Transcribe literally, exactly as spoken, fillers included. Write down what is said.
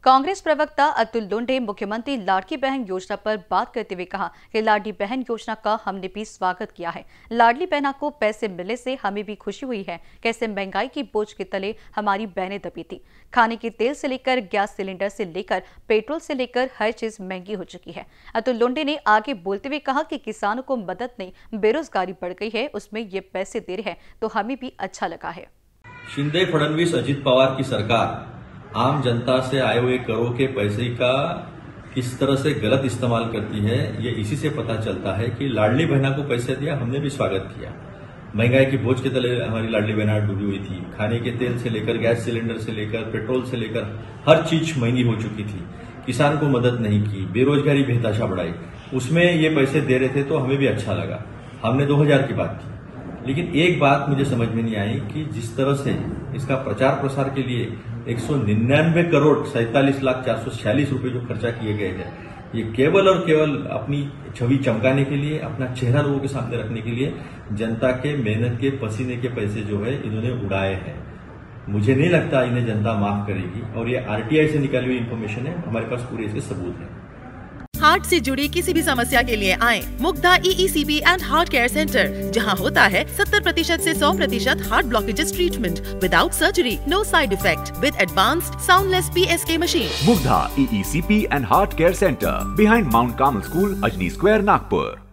कांग्रेस प्रवक्ता अतुल लुंडे मुख्यमंत्री लाडली बहन योजना पर बात करते हुए कहा कि लाडली बहन योजना का हमने भी स्वागत किया है। लाडली बहना को पैसे मिलने से हमें भी खुशी हुई है। कैसे महंगाई की बोझ के तले हमारी बहनें दबी थी। खाने के तेल से लेकर गैस सिलेंडर से लेकर पेट्रोल से लेकर हर चीज महंगी हो चुकी है। अतुल लुंडे ने आगे बोलते हुए कहा कि किसानों को मदद नहीं, बेरोजगारी बढ़ गई है, उसमें ये पैसे दे रहे हैं तो हमें भी अच्छा लगा है। शिंदे फडणवीस अजित पवार की सरकार आम जनता से आए हुए करों के पैसे का किस तरह से गलत इस्तेमाल करती है, ये इसी से पता चलता है कि लाडली बहना को पैसे दिया, हमने भी स्वागत किया। महंगाई की बोझ के तले हमारी लाडली बहना डूबी हुई थी। खाने के तेल से लेकर गैस सिलेंडर से लेकर पेट्रोल से लेकर हर चीज महंगी हो चुकी थी। किसान को मदद नहीं की, बेरोजगारी बेहताशा बढ़ाई। उसमें ये पैसे दे रहे थे तो हमें भी अच्छा लगा। हमने दो हजार की बात की, लेकिन एक बात मुझे समझ में नहीं आई कि जिस तरह से इसका प्रचार प्रसार के लिए एक सौ निन्यानवे करोड़ सैंतालीस लाख चार सौ छियालीस रुपए जो खर्चा किए गए हैं, ये केवल और केवल अपनी छवि चमकाने के लिए, अपना चेहरा लोगों के सामने रखने के लिए जनता के मेहनत के पसीने के पैसे जो है इन्होंने उड़ाए हैं। मुझे नहीं लगता इन्हें जनता माफ करेगी और ये आरटीआई से निकाली हुई इन्फॉर्मेशन है, हमारे पास पूरे इसके सबूत है। हार्ट से जुड़ी किसी भी समस्या के लिए आए Mugdha EECP and heart care centre, जहां होता है सत्तर प्रतिशत से सौ प्रतिशत heart blockages treatment without surgery, no side effect, with advanced soundless PSK machine. Mugdha EECP and heart care centre, behind Mount Carmel school, Ajni square, Nagpur.